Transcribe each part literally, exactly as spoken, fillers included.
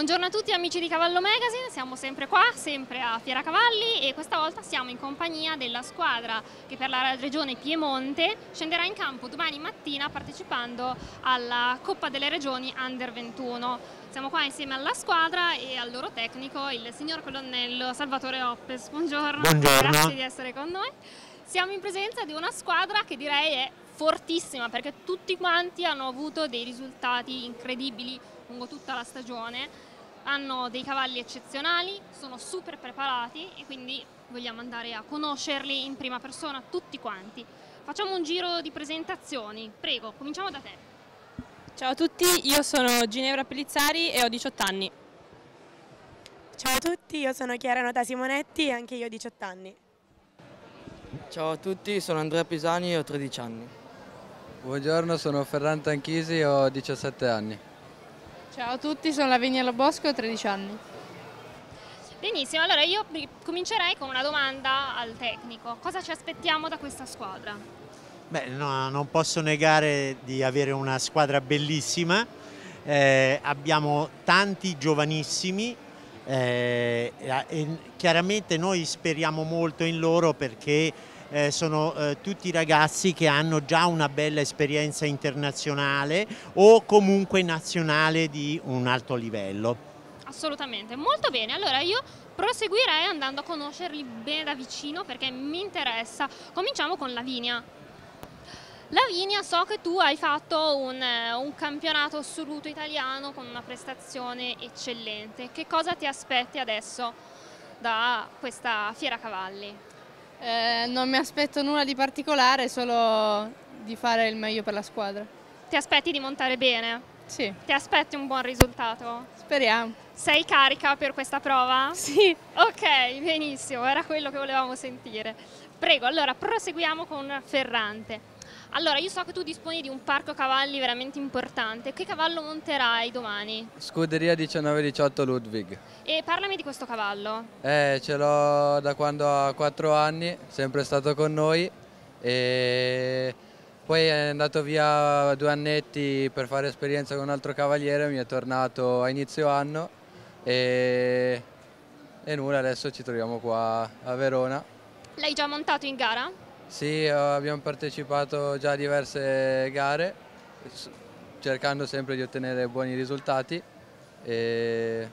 Buongiorno a tutti amici di Cavallo Magazine, siamo sempre qua, sempre a Fiera Cavalli e questa volta siamo in compagnia della squadra che per la regione Piemonte scenderà in campo domani mattina partecipando alla Coppa delle Regioni Under ventuno. Siamo qua insieme alla squadra e al loro tecnico, il signor colonnello Salvatore Oppes. Buongiorno, Buongiorno. Grazie di essere con noi. Siamo in presenza di una squadra che direi è fortissima perché tutti quanti hanno avuto dei risultati incredibili lungo tutta la stagione, hanno dei cavalli eccezionali, sono super preparati e quindi vogliamo andare a conoscerli in prima persona tutti quanti. Facciamo un giro di presentazioni, prego, cominciamo da te. Ciao a tutti, io sono Ginevra Pellizzari e ho diciotto anni. Ciao a tutti, io sono Chiara Nota Simonetti e anche io ho diciotto anni. Ciao a tutti, sono Andrea Pisani e ho tredici anni. Buongiorno, sono Ferran Tanchisi e ho diciassette anni. Ciao a tutti, sono Lavinia Lobosco e ho tredici anni. Benissimo, allora io comincerei con una domanda al tecnico. Cosa ci aspettiamo da questa squadra? Beh, no, non posso negare di avere una squadra bellissima, eh, abbiamo tanti giovanissimi eh, e chiaramente noi speriamo molto in loro perché eh, sono eh, tutti ragazzi che hanno già una bella esperienza internazionale o comunque nazionale di un alto livello. Assolutamente, molto bene. Allora io proseguirei andando a conoscerli bene da vicino perché mi interessa. Cominciamo con Lavinia. Lavinia, so che tu hai fatto un, un campionato assoluto italiano con una prestazione eccellente. Che cosa ti aspetti adesso da questa Fiera Cavalli? Eh, non mi aspetto nulla di particolare, solo di fare il meglio per la squadra. Ti aspetti di montare bene? Sì. Ti aspetti un buon risultato? Speriamo. Sei carica per questa prova? Sì. Ok, benissimo, era quello che volevamo sentire. Prego, allora proseguiamo con Ferrante. Allora, io so che tu disponi di un parco cavalli veramente importante. Che cavallo monterai domani? Scuderia diciannove diciotto Ludwig. E parlami di questo cavallo. Eh, ce l'ho da quando ha quattro anni, sempre stato con noi e poi è andato via due annetti per fare esperienza con un altro cavaliere, mi è tornato a inizio anno e, e nulla, adesso ci troviamo qua a Verona. L'hai già montato in gara? Sì, abbiamo partecipato già a diverse gare, cercando sempre di ottenere buoni risultati. E,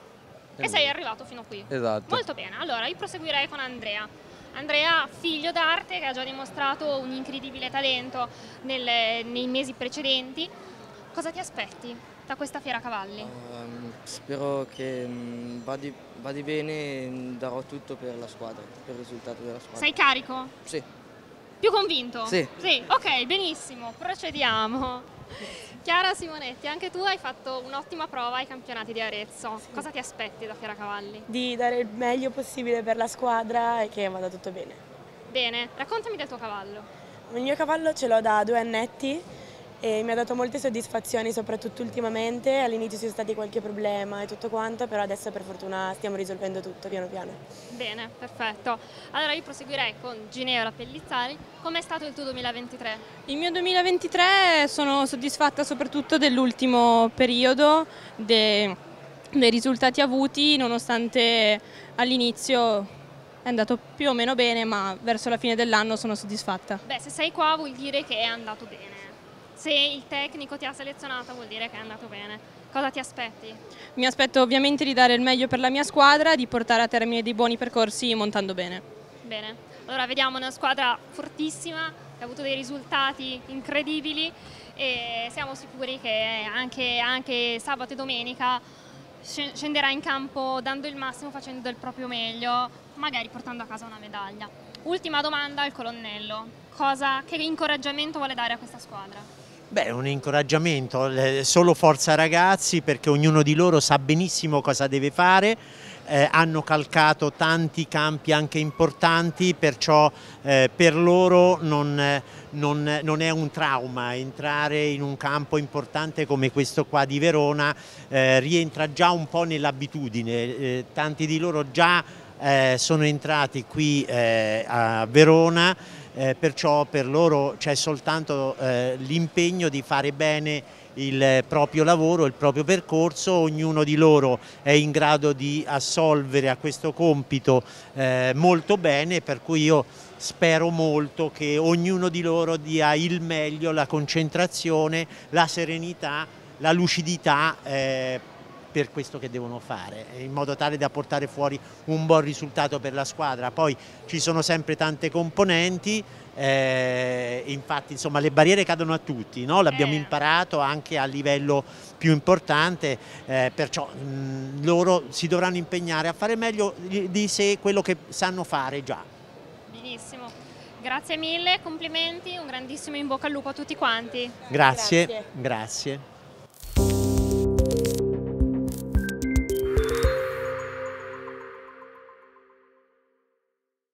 e sei arrivato fino qui. Esatto. Molto bene, allora io proseguirei con Andrea. Andrea, figlio d'arte, che ha già dimostrato un incredibile talento nelle, nei mesi precedenti. Cosa ti aspetti da questa Fiera Cavalli? Um, spero che um, vadi, vadi bene e darò tutto per la squadra, per il risultato della squadra. Sei carico? Sì. Più convinto? Sì. Sì, ok, benissimo, procediamo. Chiara Simonetti, anche tu hai fatto un'ottima prova ai campionati di Arezzo. Sì. Cosa ti aspetti da Fiera Cavalli? Di dare il meglio possibile per la squadra e che vada tutto bene. Bene, raccontami del tuo cavallo. Il mio cavallo ce l'ho da due annetti e mi ha dato molte soddisfazioni, soprattutto ultimamente. All'inizio ci sono stati qualche problema e tutto quanto, però adesso per fortuna stiamo risolvendo tutto piano piano. Bene, perfetto. Allora io proseguirei con Ginevra Pellizzari. Com'è stato il tuo duemilaventitré? Il mio duemilaventitré sono soddisfatta soprattutto dell'ultimo periodo, de, dei risultati avuti, nonostante all'inizio è andato più o meno bene, ma verso la fine dell'anno sono soddisfatta. Beh, se sei qua vuol dire che è andato bene. Se il tecnico ti ha selezionata vuol dire che è andato bene. Cosa ti aspetti? Mi aspetto ovviamente di dare il meglio per la mia squadra, di portare a termine dei buoni percorsi montando bene. Bene, allora vediamo una squadra fortissima che ha avuto dei risultati incredibili e siamo sicuri che anche, anche sabato e domenica scenderà in campo dando il massimo, facendo del proprio meglio, magari portando a casa una medaglia. Ultima domanda al colonnello. Cosa, che incoraggiamento vuole dare a questa squadra? Beh, un incoraggiamento, solo forza ragazzi perché ognuno di loro sa benissimo cosa deve fare, eh, hanno calcato tanti campi anche importanti, perciò eh, per loro non, non, non è un trauma entrare in un campo importante come questo qua di Verona, eh, rientra già un po' nell'abitudine, eh, tanti di loro già eh, sono entrati qui eh, a Verona eh, perciò per loro c'è soltanto eh, l'impegno di fare bene il proprio lavoro, il proprio percorso. Ognuno di loro è in grado di assolvere a questo compito eh, molto bene, per cui io spero molto che ognuno di loro dia il meglio, la concentrazione, la serenità, la lucidità eh, per questo che devono fare, in modo tale da portare fuori un buon risultato per la squadra. Poi ci sono sempre tante componenti, eh, infatti insomma le barriere cadono a tutti, no? L'abbiamo Eh. imparato anche a livello più importante, eh, perciò mh, loro si dovranno impegnare a fare meglio di, di sé quello che sanno fare già. Benissimo, grazie mille, complimenti, un grandissimo in bocca al lupo a tutti quanti. Grazie, Grazie. grazie.